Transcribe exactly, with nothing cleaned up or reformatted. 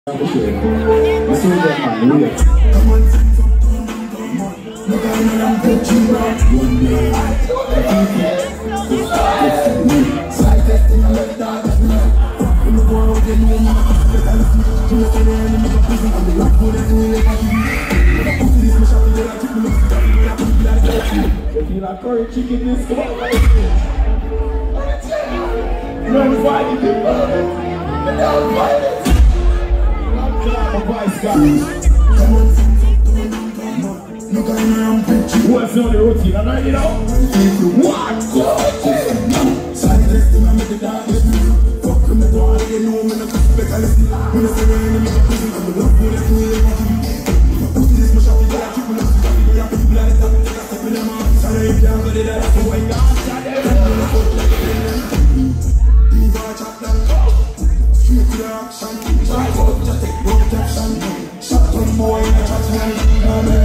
Curry chicken this come on right here. Run fight it, run fight it. I'm vice guy. What's on the routine? I'm ready now. What? Side this thing, I'm at the dark. Fuck them, I don't get no man. I'm specialist. When I say I'm in the prison, I'm love for the two. This much of the triple S. I'm blood that I'm in the mouth. Sorry, I'm down with it. That's the way I'm started. You watch out now. Street to the action. Drive up, just take road action. Shut up, boy, I trust me.